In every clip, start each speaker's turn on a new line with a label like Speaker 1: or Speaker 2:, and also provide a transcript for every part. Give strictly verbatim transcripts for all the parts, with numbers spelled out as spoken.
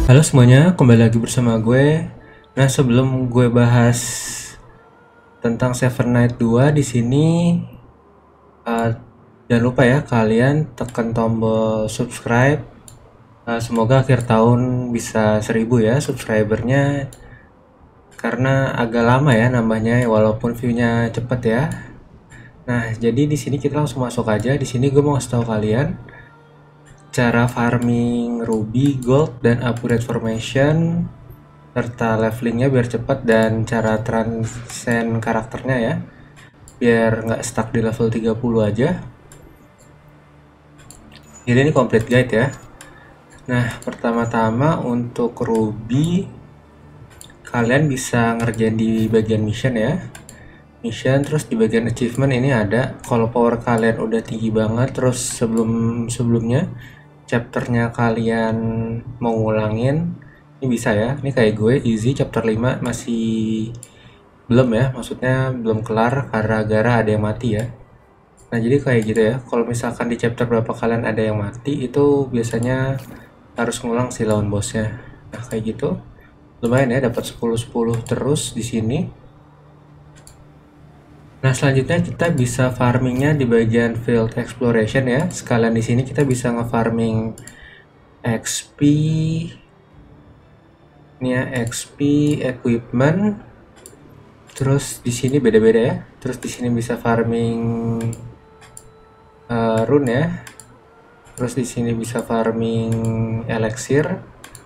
Speaker 1: Halo semuanya, kembali lagi bersama gue. Nah, sebelum gue bahas tentang Seven Night dua di sini, uh, jangan lupa ya kalian tekan tombol subscribe. Uh, semoga akhir tahun bisa seribu ya subscribernya, karena agak lama ya nambahnya, walaupun view-nya cepet ya. Nah, jadi di sini kita langsung masuk aja. Di sini gue mau kasih tahu kalian cara farming ruby, gold, dan upgrade formation serta levelingnya biar cepat, dan cara transcend karakternya ya biar nggak stuck di level tiga puluh aja. Jadi ini complete guide ya. Nah, pertama-tama untuk ruby kalian bisa ngerjain di bagian mission ya, mission. Terus di bagian achievement ini ada, kalau power kalian udah tinggi banget, terus sebelum sebelumnya chapternya kalian mau ngulangin, ini bisa ya. Ini kayak gue easy chapter lima masih belum ya, maksudnya belum kelar gara-gara ada yang mati ya. Nah, jadi kayak gitu ya. Kalau misalkan di chapter berapa kalian ada yang mati, itu biasanya harus ngulang si lawan bosnya. Nah, kayak gitu. Lumayan ya, dapat sepuluh sepuluh terus di sini. Nah, selanjutnya kita bisa farmingnya di bagian field exploration ya. Sekalian di sini kita bisa nge-farming X P, ini ya, X P, equipment. Terus di sini beda-beda ya. Terus di sini bisa farming uh, rune ya. Terus di sini bisa farming elixir.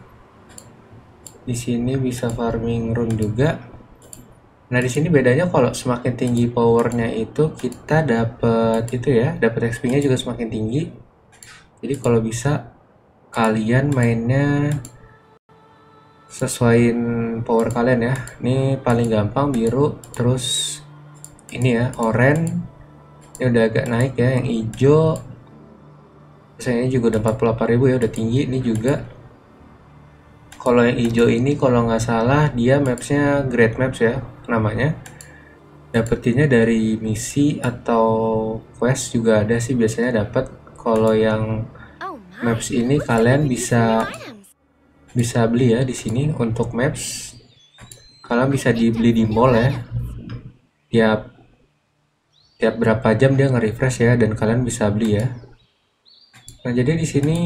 Speaker 1: Di sini bisa farming rune juga. Nah, di sini bedanya kalau semakin tinggi powernya itu kita dapat itu ya, dapat X P-nya juga semakin tinggi. Jadi kalau bisa kalian mainnya sesuaiin power kalian ya. Ini paling gampang biru, terus ini ya oranye. Ini udah agak naik ya, yang hijau biasanya juga udah empat puluh delapan ribu ya, udah tinggi. Ini juga kalau yang hijau ini kalau nggak salah dia mapsnya Great Maps ya namanya, dapetinnya dari misi atau quest juga ada sih biasanya dapat. Kalau yang maps ini kalian bisa bisa beli ya di sini. Untuk maps kalian bisa dibeli di mall ya, tiap tiap berapa jam dia nge-refresh ya, dan kalian bisa beli ya. Nah, jadi di sini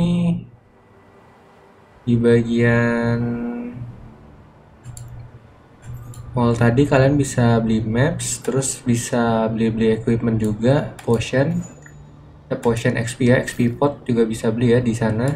Speaker 1: di bagian mall tadi kalian bisa beli maps, terus bisa beli-beli equipment juga, potion, ya, potion X P ya, X P pot juga bisa beli ya di sana.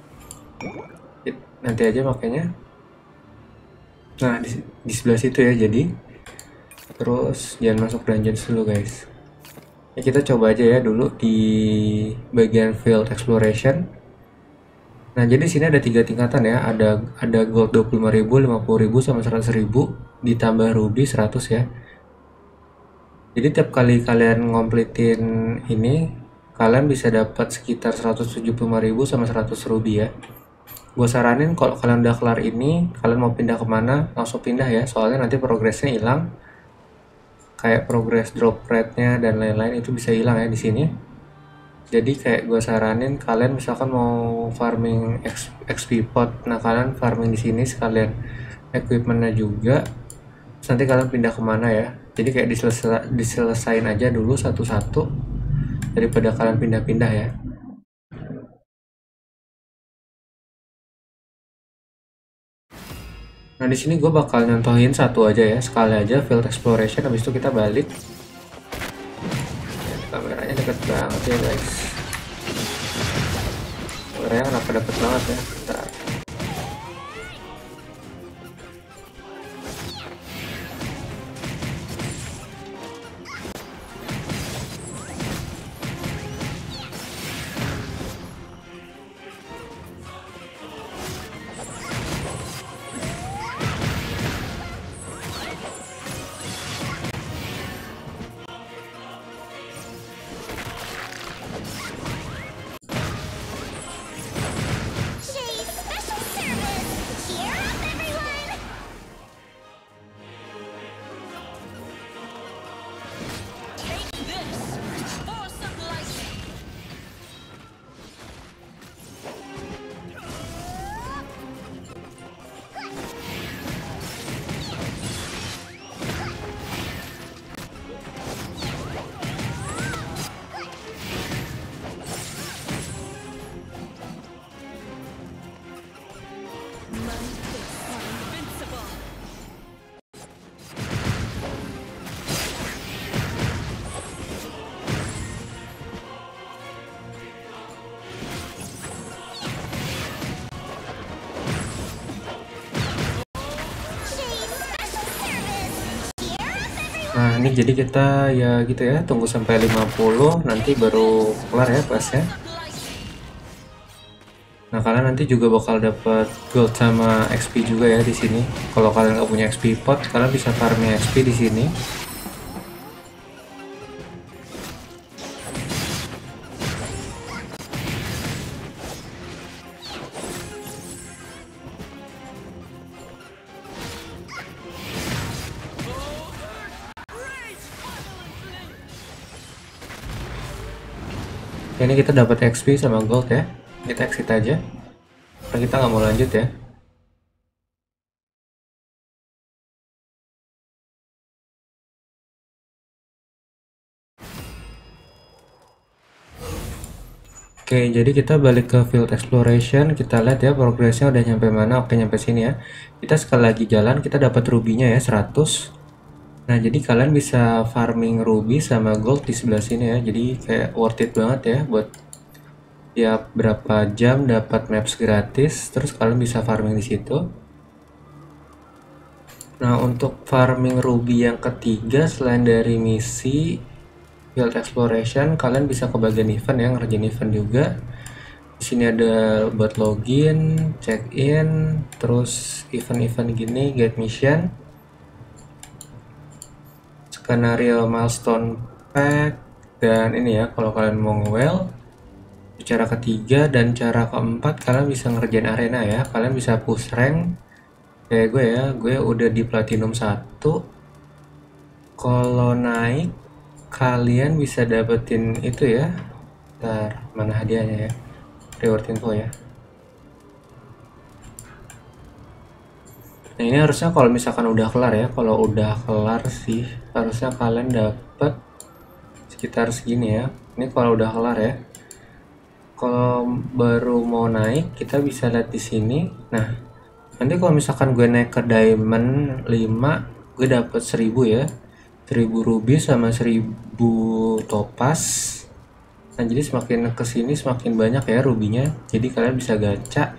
Speaker 1: Nanti aja makanya. Nah, di, di sebelah situ ya. Jadi terus jangan masuk dungeon dulu guys. Ya, kita coba aja ya dulu di bagian field exploration. Nah, jadi sini ada tiga tingkatan ya. Ada ada gold dua puluh lima ribu, lima puluh ribu, sama seratus ribu, ditambah ruby seratus ya. Jadi tiap kali kalian ngomplitin ini, kalian bisa dapat sekitar seratus tujuh puluh lima ribu sama seratus ruby ya. Gue saranin kalau kalian udah kelar ini, kalian mau pindah kemana, langsung pindah ya. Soalnya nanti progresnya hilang. Kayak progress drop rate-nya dan lain-lain itu bisa hilang ya di sini. Jadi kayak gue saranin kalian misalkan mau farming X P pot, nah kalian farming di sini sekalian equipmentnya juga. Terus nanti kalian pindah kemana ya. Jadi kayak diselesa diselesain aja dulu satu-satu daripada kalian pindah-pindah ya. Nah, di sini gue bakal nyontohin satu aja ya, sekali aja field exploration, habis itu kita balik. Kameranya deket banget ya guys, kameranya kenapa deket banget ya. Bentar. ini jadi kita ya gitu ya, tunggu sampai lima puluh nanti baru kelar ya questnya. Nah, kalian nanti juga bakal dapat gold sama X P juga ya di sini. Kalau kalian nggak punya X P pot, kalian bisa farming X P di sini. Ini kita dapat X P sama gold ya. Kita exit aja. Karena kita nggak mau lanjut ya. Oke, jadi kita balik ke field exploration. Kita lihat ya progresnya udah nyampe mana. Oke, nyampe sini ya. Kita sekali lagi jalan, kita dapat rubinya ya seratus. Nah, jadi kalian bisa farming ruby sama gold di sebelah sini ya. Jadi kayak worth it banget ya buat tiap berapa jam dapat maps gratis, terus kalian bisa farming di situ. Nah, untuk farming ruby yang ketiga selain dari misi field exploration, kalian bisa ke bagian event ya, ngerjain event juga. Di sini ada buat login, check in, terus event-event gini, get mission, skenario milestone pack, dan ini ya kalau kalian mau nge-well. Cara ketiga dan cara keempat kalian bisa ngerjain arena ya, kalian bisa push rank kayak gue ya, gue udah di platinum satu. Kalau naik kalian bisa dapetin itu ya, ntar mana hadiahnya ya, reward info ya. Nah, ini harusnya kalau misalkan udah kelar ya, kalau udah kelar sih harusnya kalian dapet sekitar segini ya. Ini kalau udah kelar ya. Kalau baru mau naik kita bisa lihat di sini. Nah, nanti kalau misalkan gue naik ke diamond lima, gue dapet seribu ya, seribu ruby sama seribu topaz. Nah, jadi semakin kesini semakin banyak ya rubinya, jadi kalian bisa gacha.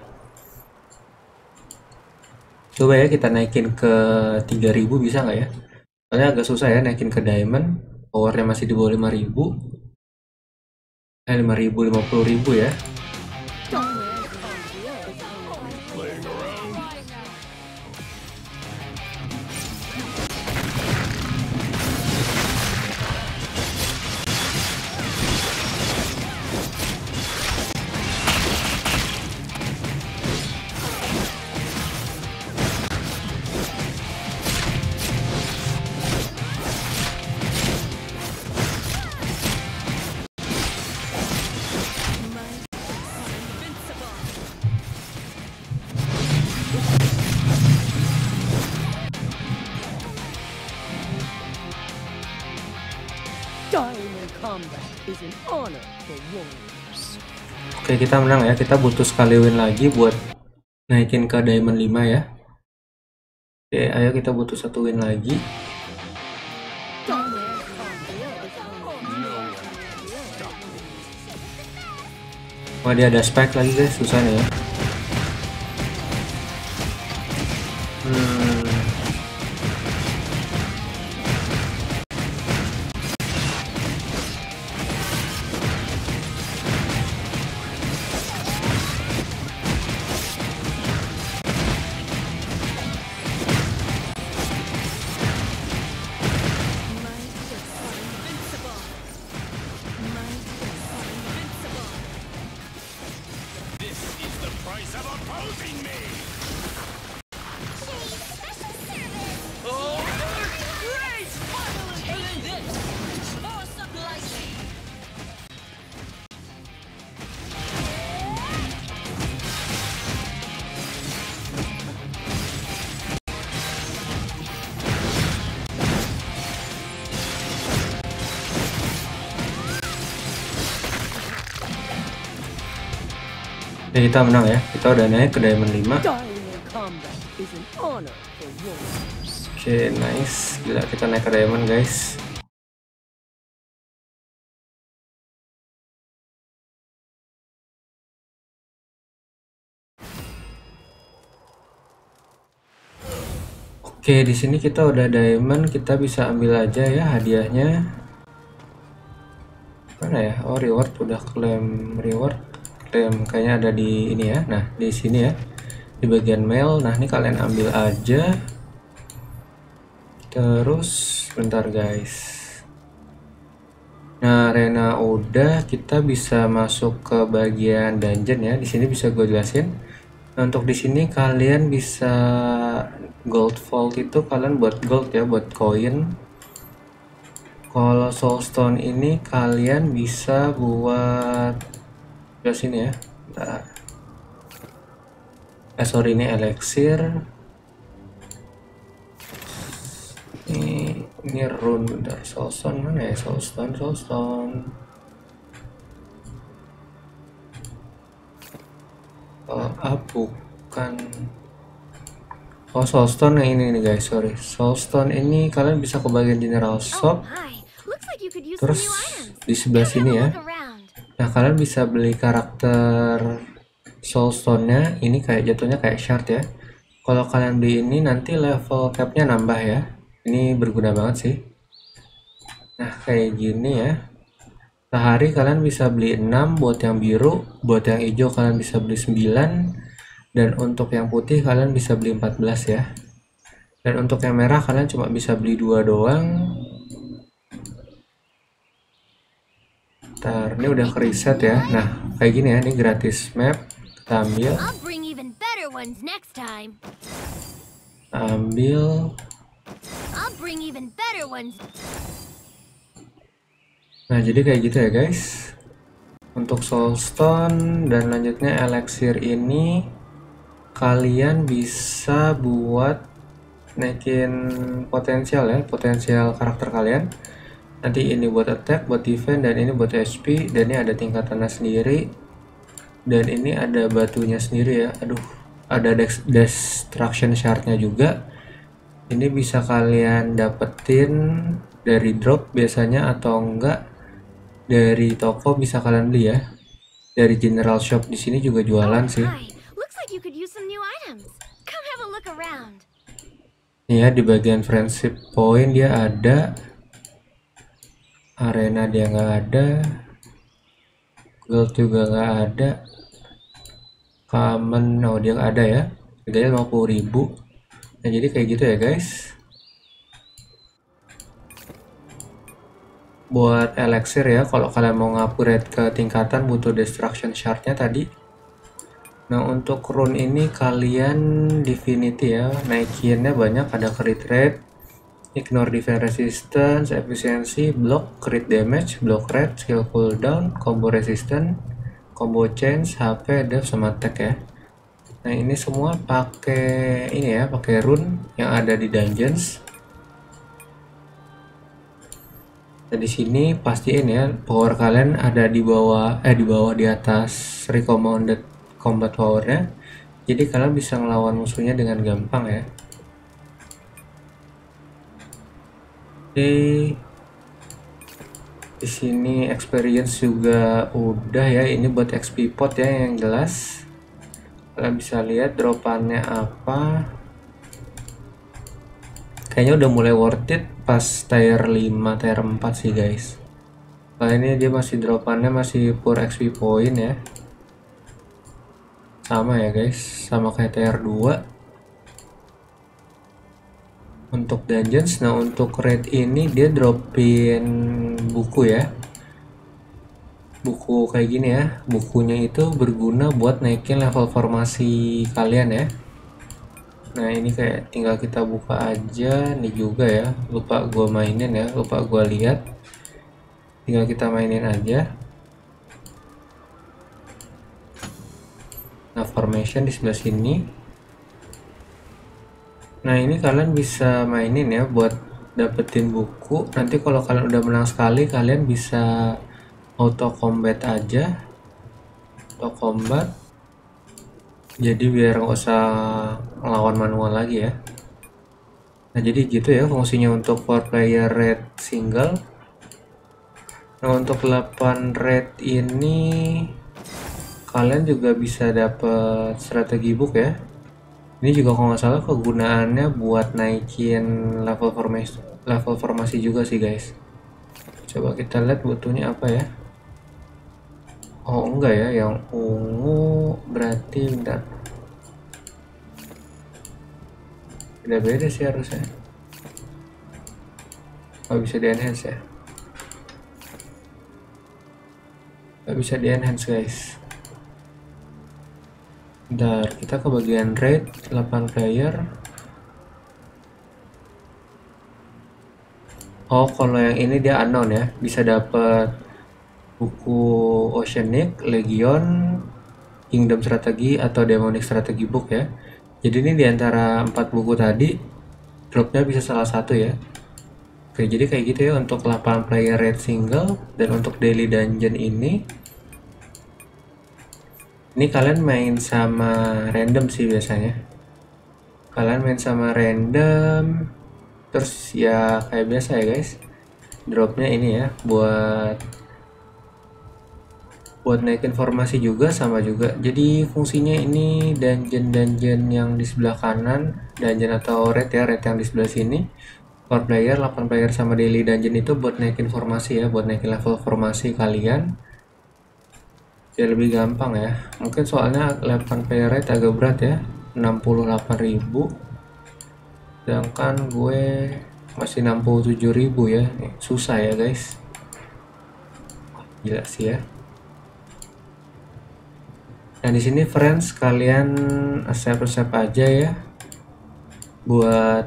Speaker 1: Coba ya kita naikin ke tiga ribu, bisa nggak ya? Soalnya agak susah ya naikin ke diamond, powernya masih di bawah lima ribu. Eh, lima ribu, lima puluh ribu ya. Oke, kita menang ya. Kita butuh sekali win lagi buat naikin ke diamond lima ya. Oke, ayo kita butuh satu win lagi. Wah, dia ada spike lagi guys, susah nih ya. Hmm. Ya, kita menang ya, kita udah naik ke diamond lima. Oke, nice, gila kita naik ke diamond guys. Oke, di sini kita udah diamond, kita bisa ambil aja ya hadiahnya. Mana ya? Oh, reward udah claim reward. Claim kayaknya ada di ini ya. Nah, di sini ya. Di bagian mail. Nah, ini kalian ambil aja. Terus bentar guys. Nah, arena udah, kita bisa masuk ke bagian dungeon ya. Di sini bisa gue jelasin. Nah, untuk di sini kalian bisa gold vault itu kalian buat gold ya, buat koin. Kalau soulstone ini kalian bisa buat ke sini ya. Bentar. Eh sorry, ini elixir. Ini ini rune, bentar. Soulstone mana ya? Soulstone, soulstone. Oh, ah, bukan. Oh, soulstone yang ini nih guys, sorry. Soulstone ini kalian bisa ke bagian general shop. Terus di sebelah sini ya. Nah, kalian bisa beli karakter soulstone-nya. Ini kayak jatuhnya kayak shard ya. Kalau kalian beli ini nanti level cap-nya nambah ya. Ini berguna banget sih. Nah, kayak gini ya. Sehari kalian bisa beli enam buat yang biru, buat yang hijau kalian bisa beli sembilan, dan untuk yang putih kalian bisa beli empat belas ya. Dan untuk yang merah kalian cuma bisa beli dua doang. Ntar, ini udah ke reset ya. Nah, kayak gini ya, ini gratis map. Kita ambil. Ambil. Nah, jadi kayak gitu ya guys. Untuk soulstone dan lanjutnya elixir ini kalian bisa buat naikin potensial ya, potensial karakter kalian. Nanti ini buat attack, buat defense, dan ini buat H P, dan ini ada tingkatannya sendiri, dan ini ada batunya sendiri ya. Aduh, ada destruction shardnya juga. Ini bisa kalian dapetin dari drop biasanya, atau enggak dari toko bisa kalian beli ya. Dari general shop di sini juga jualan sih. Nih ya, di bagian friendship point dia ada. Arena dia nggak ada. Gold juga nggak ada. Common, oh dia ada ya. Harganya lima puluh ribu. Nah, jadi kayak gitu ya guys. Buat elixir ya, kalau kalian mau ngupgrade ke tingkatan butuh destruction shardnya tadi. Nah, untuk rune ini kalian divinity ya, naikinnya banyak, ada crit rate, ignore defense resistance, efficiency, block, crit damage, block rate, skill cooldown, combo resistance, combo change, H P, dev, sama attack ya. Nah, ini semua pakai ini ya, pakai rune yang ada di dungeons. Nah, di sini pastiin ya power kalian ada di bawah eh di bawah di atas recommended combat powernya. Jadi kalian bisa ngelawan musuhnya dengan gampang ya. Oke. Di sini experience juga udah ya, ini buat X P pot ya yang jelas. Kalian bisa lihat dropannya apa. Kayaknya udah mulai worth it pas tier lima, tier empat sih guys. Kali ini dia masih dropannya masih pure X P point ya. Sama ya guys, sama kayak tier dua. Untuk dungeons, nah untuk raid ini dia dropin buku ya. Buku kayak gini ya. Bukunya itu berguna buat naikin level formasi kalian ya. Nah, ini kayak tinggal kita buka aja nih juga ya. Lupa gua mainin ya, lupa gua lihat. Tinggal kita mainin aja. Nah, formation di sebelah sini. Nah, ini kalian bisa mainin ya buat dapetin buku. Nanti kalau kalian udah menang sekali, kalian bisa auto combat aja. Auto combat. Jadi biar nggak usah ngelawan manual lagi ya. Nah, jadi gitu ya fungsinya untuk four player raid single. Nah, untuk delapan raid ini kalian juga bisa dapat strategi book ya. Ini juga kalau nggak salah kegunaannya buat naikin level formasi, level formasi juga sih guys. Coba kita lihat butuhnya apa ya. Oh enggak ya, yang ungu berarti bentar. Beda-beda sih harusnya. Oh bisa di enhance ya. Gak bisa di enhance guys. Bentar, kita ke bagian raid delapan player. Oh kalau yang ini dia unknown ya, bisa dapat buku Oceanic, Legion, Kingdom Strategi atau Demonic Strategy Book ya. Jadi ini diantara empat buku tadi dropnya bisa salah satu ya. Oke, jadi kayak gitu ya untuk delapan player raid single. Dan untuk daily dungeon ini ini kalian main sama random sih biasanya. Kalian main sama random, terus ya kayak biasa ya guys, dropnya ini ya buat buat naik informasi juga sama juga. Jadi fungsinya ini dungeon-dungeon yang di sebelah kanan, dungeon atau raid ya, raid yang di sebelah sini per player, delapan player sama daily dungeon itu buat naik informasi ya, buat naikin level formasi kalian biar lebih gampang ya. Mungkin soalnya delapan player raid agak berat ya, enam puluh delapan ribu, sedangkan gue masih enam puluh tujuh ribu ya. Nih, susah ya guys, gila sih ya. Nah di sini friends kalian accept-accept aja ya buat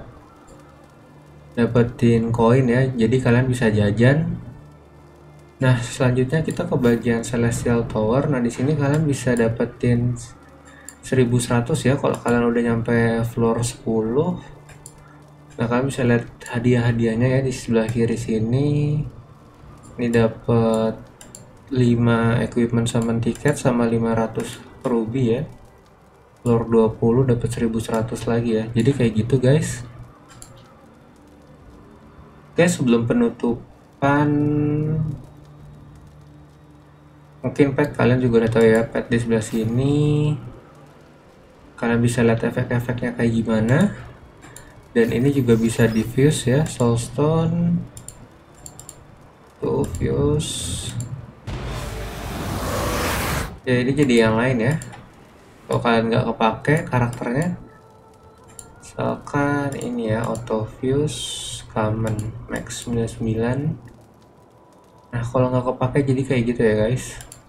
Speaker 1: dapetin koin ya, jadi kalian bisa jajan. Nah selanjutnya kita ke bagian Celestial Tower. Nah di sini kalian bisa dapetin seribu seratus ya kalau kalian udah nyampe floor sepuluh. Nah kalian bisa lihat hadiah-hadiahnya ya di sebelah kiri sini. Ini dapat lima equipment summon tiket sama lima ratus ruby ya. Floor dua puluh dapat seribu seratus lagi ya. Jadi kayak gitu guys. Oke, sebelum penutupan, mungkin pet kalian juga udah tahu ya, pet di sebelah sini kalian bisa lihat efek-efeknya kayak gimana. Dan ini juga bisa diffuse ya, soulstone tuh fuse ya, ini jadi yang lain ya kalau kalian nggak kepake karakternya. Misalkan ini ya, auto fuse common max sembilan puluh sembilan. Nah kalau nggak kepake jadi kayak gitu ya guys.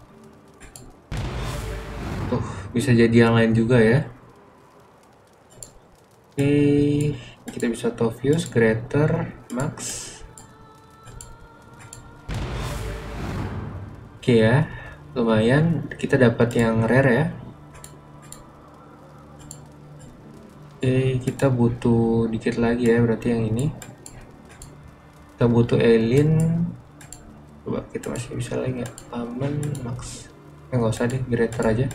Speaker 1: Tuh bisa jadi yang lain juga ya. Oke, kita bisa auto fuse greater max. Oke ya, lumayan kita dapat yang rare ya. Oke, kita butuh dikit lagi ya, berarti yang ini kita butuh alien. Coba kita masih bisa lagi nggak? Aman max, ya nggak usah deh, greater aja.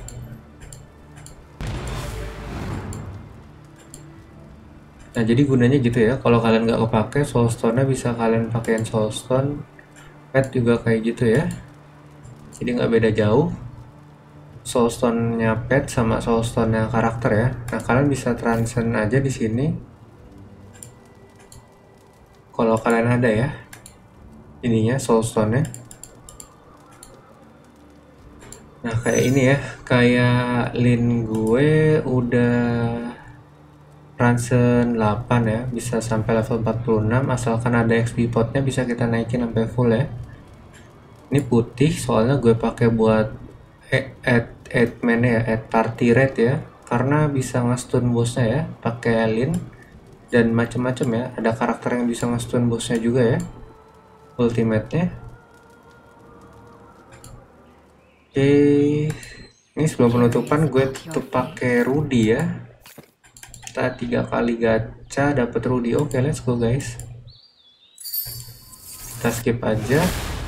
Speaker 1: Nah jadi gunanya gitu ya, kalau kalian nggak kepake soulstone nya bisa kalian pakein soulstone. Pet juga kayak gitu ya, jadi nggak beda jauh soulstone-nya pet sama soulstone-nya karakter ya. Nah kalian bisa transcend aja di sini kalau kalian ada ya ininya soulstone-nya. Nah kayak ini ya, kayak lin gue udah transcend delapan ya, bisa sampai level empat puluh enam asalkan ada X P potnya bisa kita naikin sampai full ya. Ini putih soalnya gue pakai buat add add man ya, add party raid ya, karena bisa nge-stun bosnya ya pakai lin dan macam-macam ya. Ada karakter yang bisa nge-stun bosnya juga ya ultimate-nya. Oke, ini sebelum penutupan gue tutup pakai Rudy ya. Kita tiga kali gacha dapat Rudy. Oke, let's go guys. Kita skip aja.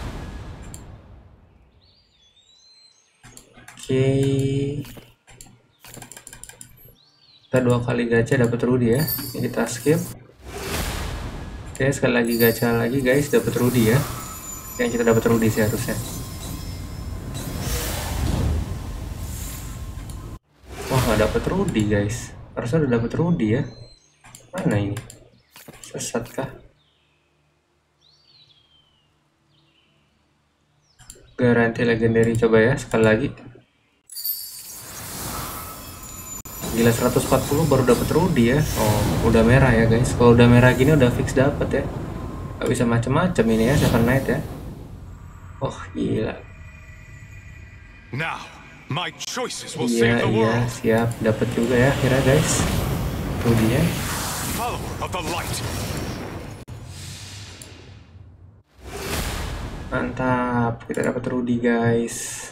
Speaker 1: Oke, kita dua kali gacha dapat Rudy ya. Ini kita skip. Oke, sekali lagi gacha lagi guys, dapat Rudy ya. Yang kita dapat Rudy sih harusnya. Wah nggak dapat Rudy guys. Harusnya udah dapet Rudy ya. Mana ini? Sesat kah? Garanti legendary, coba ya sekali lagi. Gila, seratus empat puluh baru dapet Rudy ya. Oh, udah merah ya guys. Kalau udah merah gini udah fix dapet ya. Gak bisa macem-macem ini ya Seven Knight ya. Oh gila.
Speaker 2: Now, my choices will
Speaker 1: Iya,
Speaker 2: save the
Speaker 1: iya,
Speaker 2: world.
Speaker 1: siap. Dapat juga ya akhirnya guys. Rudy-nya.
Speaker 2: Follower of the light.
Speaker 1: Mantap, kita dapat Rudy guys.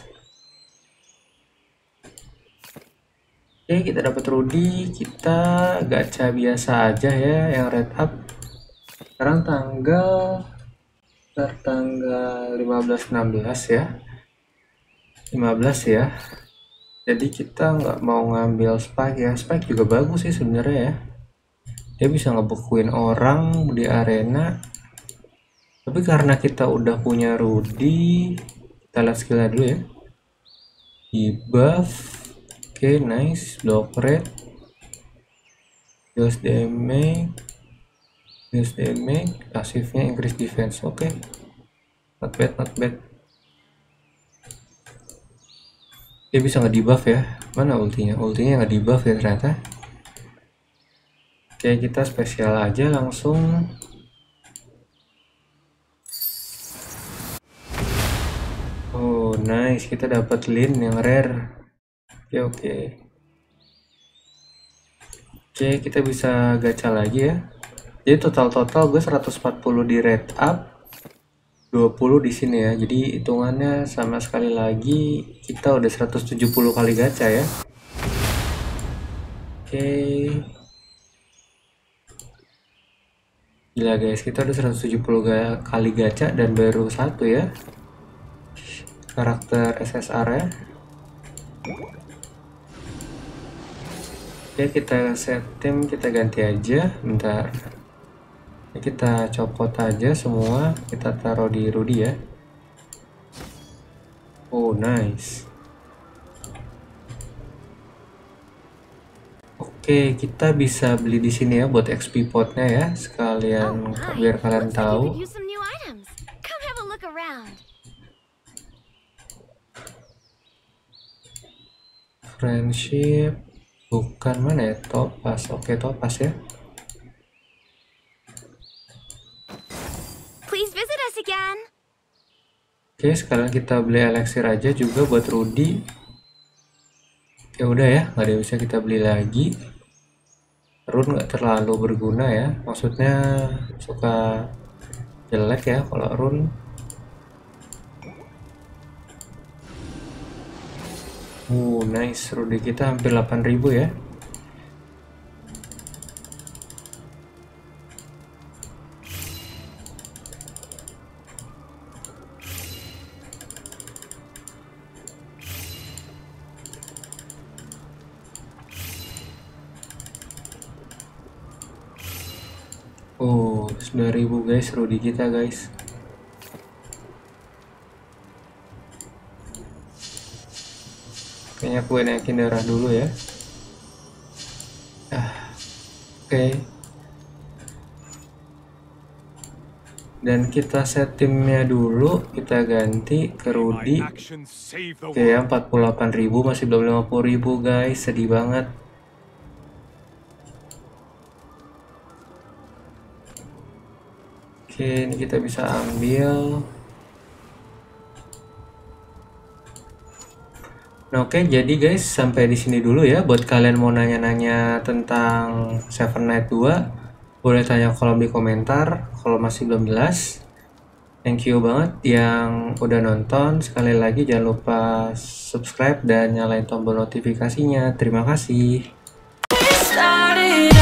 Speaker 1: Oke, kita dapat Rudy. Kita gacha biasa aja ya yang red up. Sekarang tanggal tanggal lima belas enam belas ya. lima belas ya. Jadi kita nggak mau ngambil spike ya. Spike juga bagus sih sebenarnya ya. Dia bisa ngebekuin orang di arena. Tapi karena kita udah punya Rudy, kita lihat skillnya dulu ya. Di buff, oke okay, nice, block rate, deals damage, deals damage, pasifnya increase defense, oke, okay. Not bad, not bad. Dia bisa nge-debuff ya. Mana ultinya? Ultinya nge-debuff ya ternyata. Oke, okay, kita spesial aja langsung. Oh nice, kita dapat Lin yang rare. Oke okay, oke. Okay. Oke, okay, kita bisa gacha lagi ya. Jadi total-total gue seratus empat puluh di red up, dua puluh di sini ya. Jadi hitungannya sama sekali lagi kita udah seratus tujuh puluh kali gacha ya. Oke. Okay. Gila guys, kita udah seratus tujuh puluh kali gacha dan baru satu ya. Karakter S S R ya. Oke, kita set tim, kita ganti aja. Bentar. Kita copot aja semua, kita taruh di Rudy ya. Oh nice. Oke, kita bisa beli di sini ya buat X P potnya ya, sekalian oh, biar kalian tahu. Friendship, bukan mana ya, Topaz. Oke, Topaz ya.
Speaker 3: Please visit us again.
Speaker 1: Oke, sekarang kita beli elixir aja juga buat Rudy. Oke, udah ya, nggak ada yang bisa kita beli lagi. Rune nggak terlalu berguna ya, maksudnya suka jelek ya kalau rune. Uh, nice, Rudy kita hampir delapan ribu ya. Oh, sembilan ribu guys, Rudy kita guys. Kayaknya aku naikin darah dulu ya. Ah, oke. Okay. Dan kita set timnya dulu, kita ganti ke Rudy. Oke ya, empat puluh delapan ribu, masih belum lima puluh ribu guys, sedih banget. Oke, ini kita bisa ambil. Nah, oke, jadi guys sampai di sini dulu ya. Buat kalian mau nanya-nanya tentang Seven Knight dua, boleh tanya kolom di komentar kalau masih belum jelas. Thank you banget yang udah nonton. Sekali lagi jangan lupa subscribe dan nyalain tombol notifikasinya. Terima kasih.